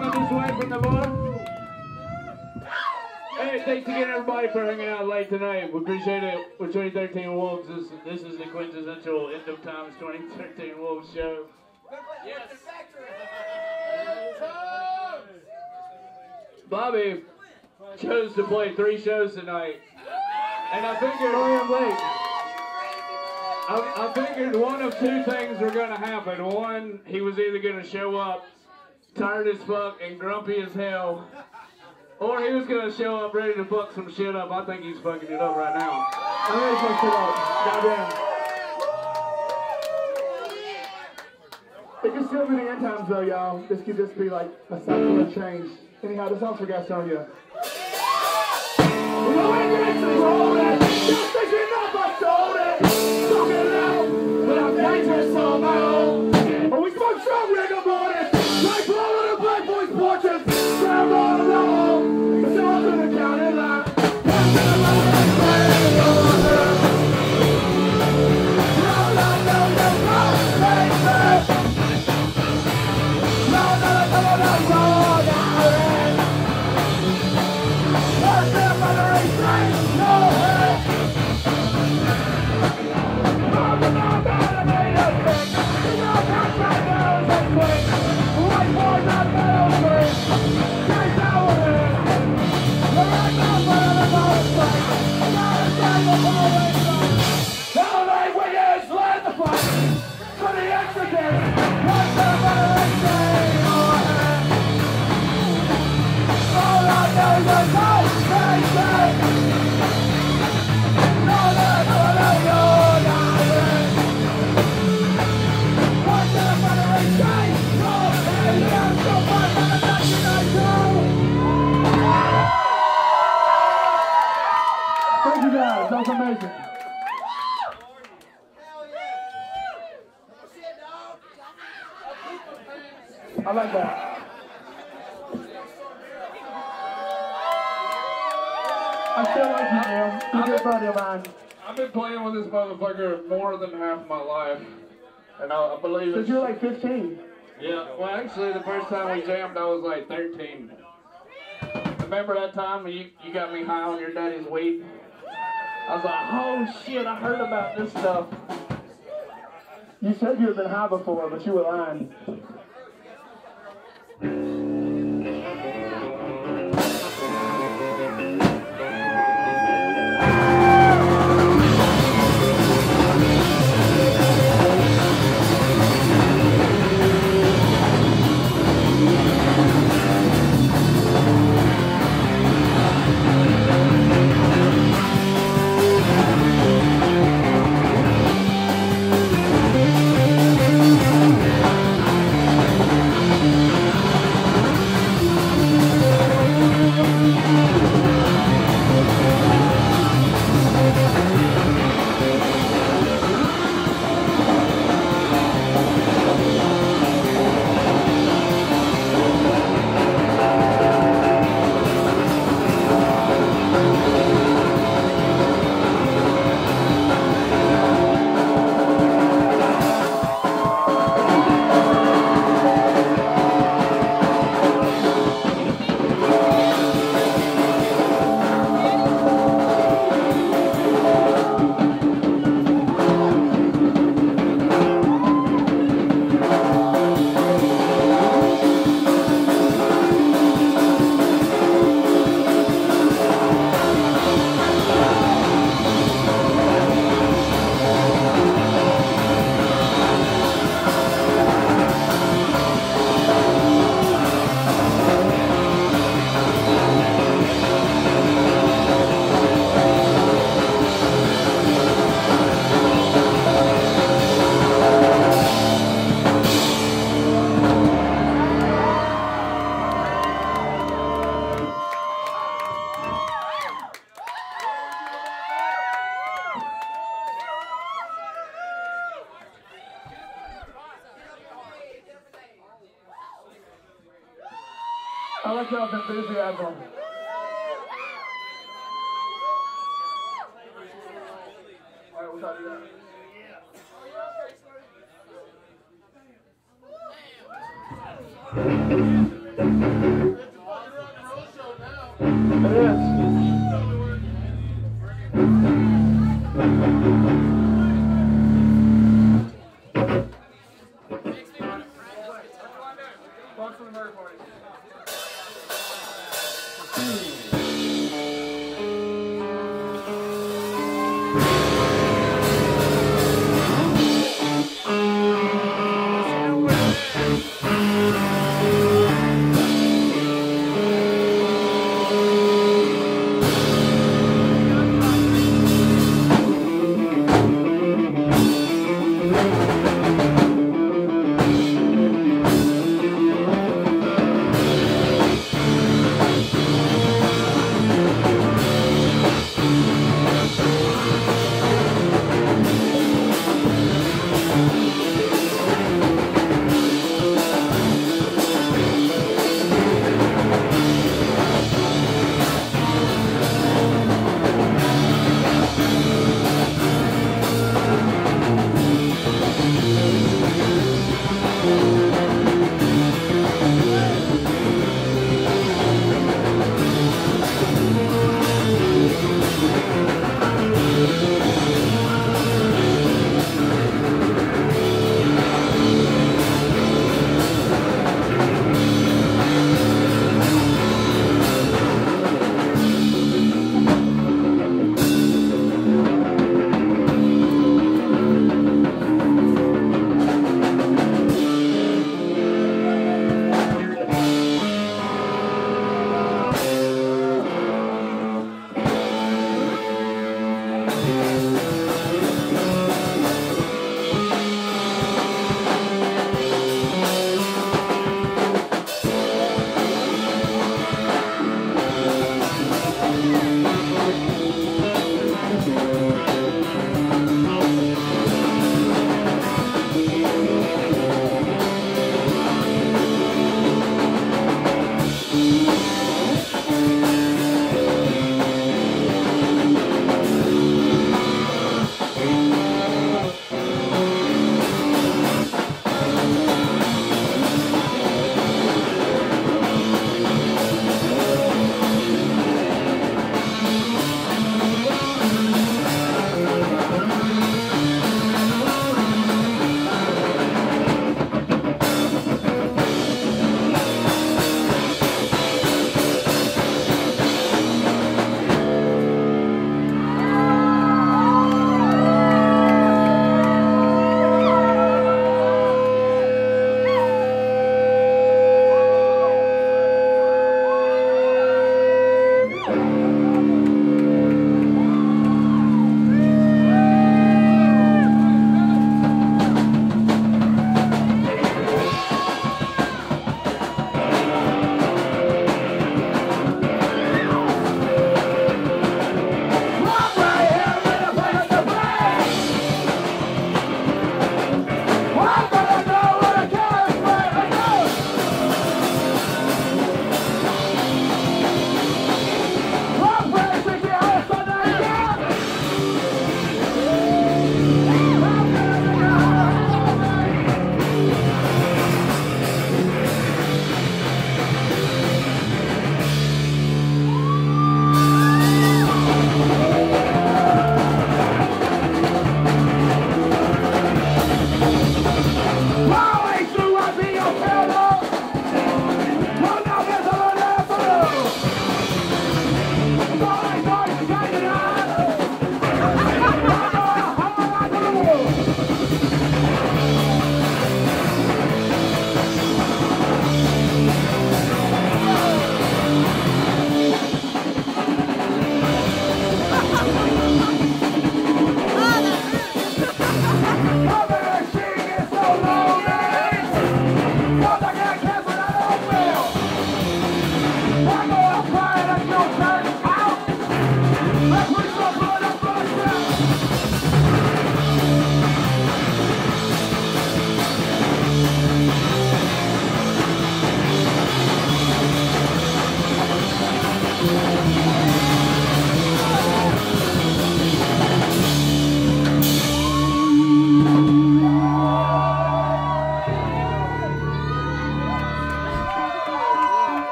coming this way from the bottom. Hey, thanks again, everybody, for hanging out late tonight. We appreciate it. With 2013 Wolves, this is the quintessential End of Times 2013 Wolves show. Yes. Bobby chose to play 3 shows tonight, and I figured I figured one of 2 things were going to happen. One, he was either going to show up tired as fuck and grumpy as hell, or he was going to show up ready to fuck some shit up. I think he's fucking it up right now. I'm ready to fuck shit up. Goddamn. It can still be the end times though, y'all. This could just be like a cycle of change. Anyhow, this song's for Gastonia. We know when you're actually rolling, just thinking up, I sold it. Talking loud, but I'm dangerous on my own. But we smoke strong, we ain't gonna burn it. Like blowing the black boys' portraits, grab all along. It's all to the county line. Thank you guys, that was amazing. I like that. I still like you, man. You're a good buddy of mine. I've been playing with this motherfucker more than half my life, and I believe it. Since you were like 15. Yeah, well, actually, the first time we jammed, I was like 13. Remember that time when you got me high on your daddy's weed? I was like, oh shit, I heard about this stuff. You said you had been high before, but you were lying. I like y'all's enthusiasm. Alright, we'll talk to you later.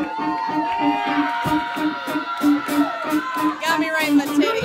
Got me right in the titty.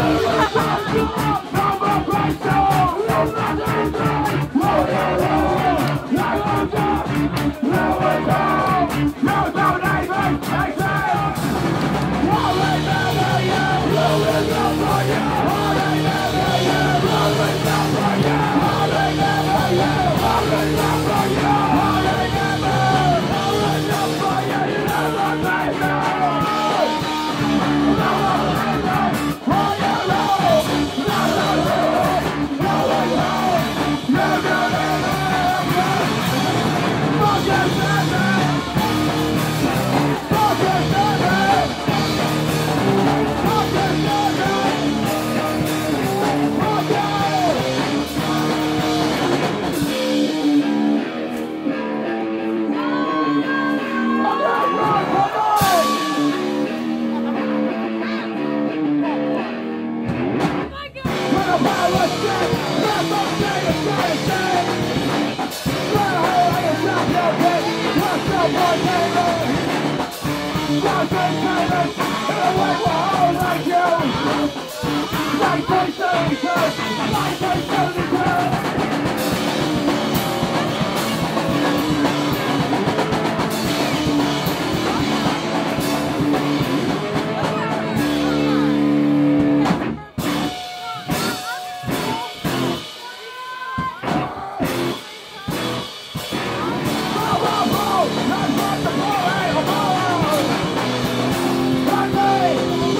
Hey!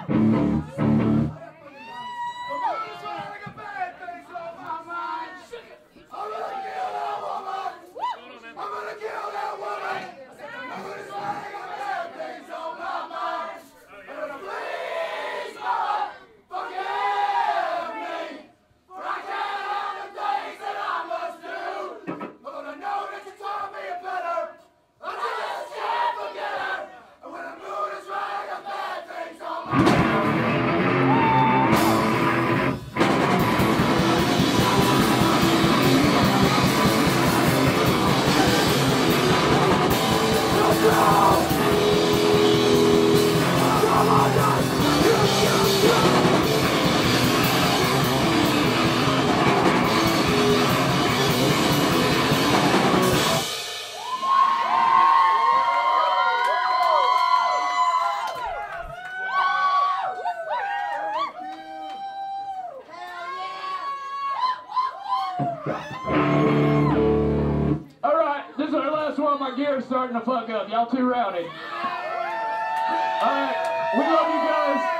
Alright, this is our last one. My gear's starting to fuck up. Y'all too rowdy. Alright, we love you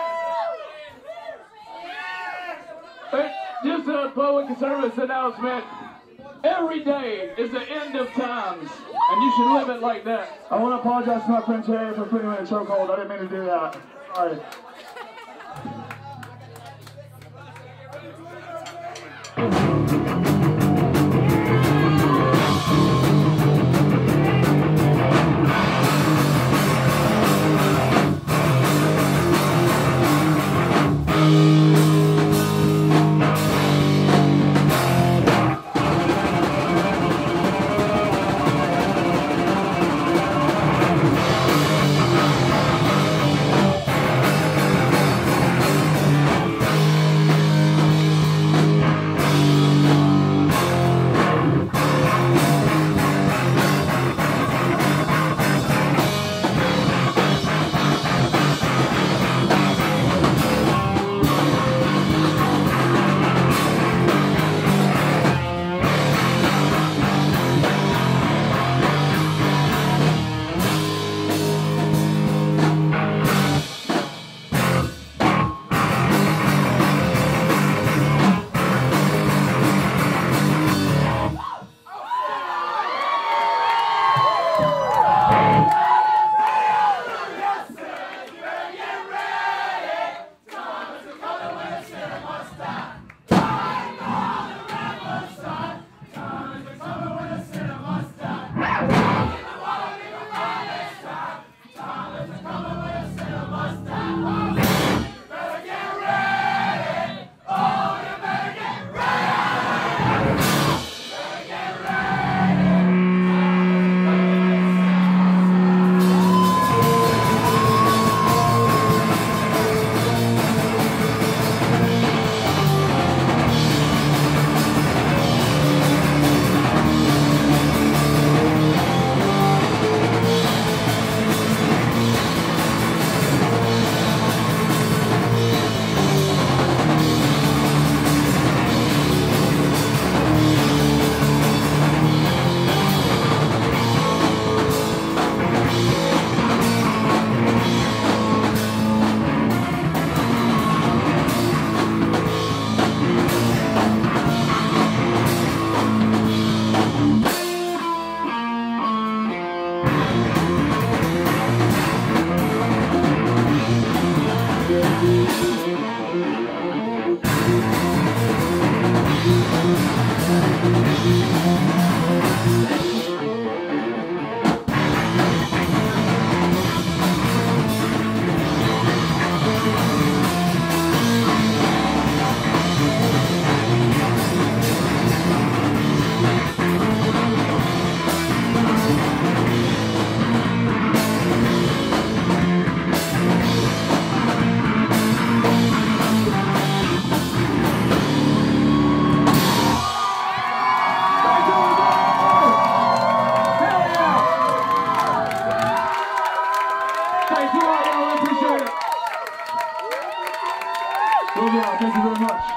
guys. Just a public service announcement. Every day is the end of times, and you should live it like that. I want to apologize to my friend Terry for putting him in a chokehold. I didn't mean to do that. Sorry. Thank you all, I appreciate it. Thank you very much.